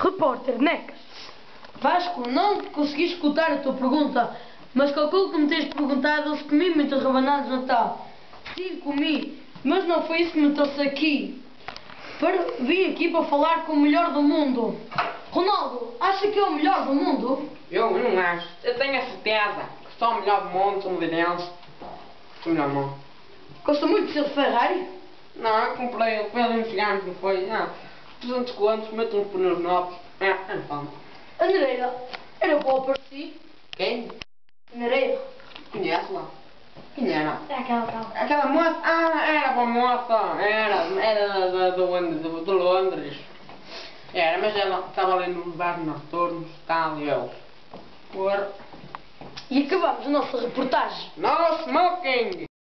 Repórter Necas. Vasco, não consegui escutar a tua pergunta, mas calculo que me tens perguntado se comi muitas rabanadas no Natal. Sim, comi, mas não foi isso que me trouxe aqui. Vim aqui para falar com o melhor do mundo. Ronaldo, acha que é o melhor do mundo? Eu não acho. Eu tenho a certeza que sou o melhor do mundo, sou medeirense. Sou o melhor do mundo. Gosta muito de ser de Ferrari? Não, eu comprei, foi ali uns anos, não foi? Não. 200 quantos, meto uns pneus novos. É fama. A Nereida era boa para si? Quem? Nereida. Conhece lá? Quem era? É aquela. Aquela moça? Ah, era boa moça. Era de Londres. Era, mas ela estava ali no bar noturnos, tal, e eu. E acabamos a nossa reportagem. No smoking!